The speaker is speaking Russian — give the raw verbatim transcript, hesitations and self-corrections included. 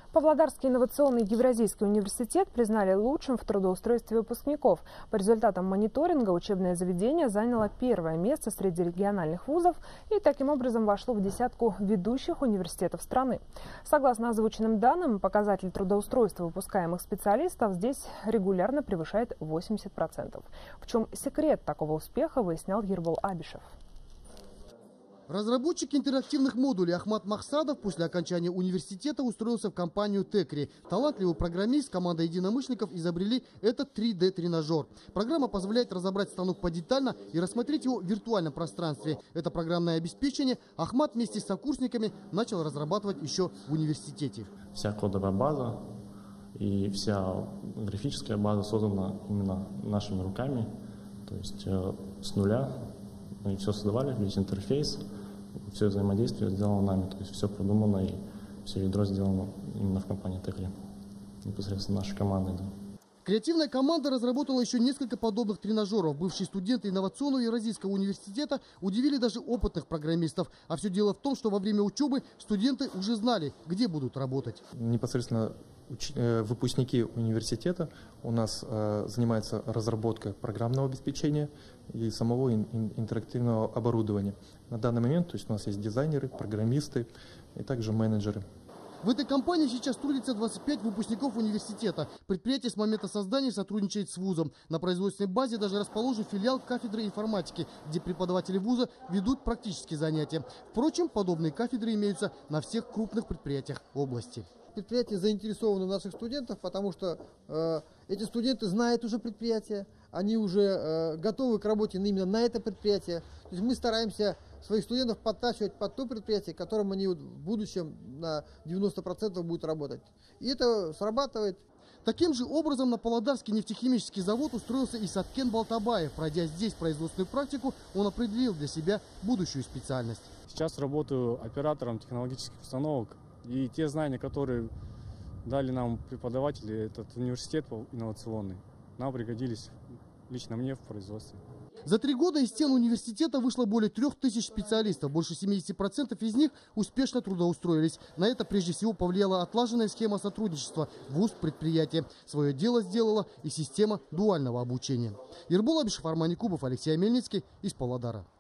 Павлодарский инновационный Евразийский университет признали лучшим в трудоустройстве выпускников. По результатам мониторинга учебное заведение заняло первое место среди региональных вузов и таким образом вошло в десятку ведущих университетов страны. Согласно озвученным данным, показатель трудоустройства выпускаемых специалистов здесь регулярно превышает восемьдесят процентов. В чем секрет такого успеха, выяснял Ербол Абишев. Разработчик интерактивных модулей Ахмат Махсадов после окончания университета устроился в компанию Текри. Талантливый программист, команда единомышленников изобрели этот три дэ тренажер. Программа позволяет разобрать станок подетально и рассмотреть его в виртуальном пространстве. Это программное обеспечение Ахмат вместе с сокурсниками начал разрабатывать еще в университете. Вся кодовая база и вся графическая база создана именно нашими руками, то есть э, с нуля. Мы все создавали, весь интерфейс, все взаимодействие сделано нами, то есть все продумано и все ядро сделано именно в компании Текри, непосредственно нашей командой. Да. Креативная команда разработала еще несколько подобных тренажеров. Бывшие студенты инновационного Евразийского университета удивили даже опытных программистов. А все дело в том, что во время учебы студенты уже знали, где будут работать. Непосредственно выпускники университета у нас э, занимаются разработкой программного обеспечения и самого ин интерактивного оборудования. На данный момент то есть у нас есть дизайнеры, программисты и также менеджеры. В этой компании сейчас трудится двадцать пять выпускников университета. Предприятие с момента создания сотрудничает с вузом. На производственной базе даже расположен филиал кафедры информатики, где преподаватели вуза ведут практические занятия. Впрочем, подобные кафедры имеются на всех крупных предприятиях области. Предприятия заинтересованы в наших студентах, потому что э, эти студенты знают уже предприятие, они уже э, готовы к работе именно на это предприятие. То есть мы стараемся своих студентов подтачивать под то предприятие, которым они в будущем на девяносто процентов будут работать. И это срабатывает. Таким же образом на Павлодарский нефтехимический завод устроился и Саткен Балтабаев. Пройдя здесь производственную практику, он определил для себя будущую специальность. Сейчас работаю оператором технологических установок. И те знания, которые дали нам преподаватели, этот университет инновационный, нам пригодились лично мне в производстве. За три года из стен университета вышло более трех тысяч специалистов. Больше семидесяти процентов из них успешно трудоустроились. На это прежде всего повлияла отлаженная схема сотрудничества вуз-предприятия. Свое дело сделала и система дуального обучения. Ербол Абишев, Арман Якубов, Алексей Омельницкий из Павлодара.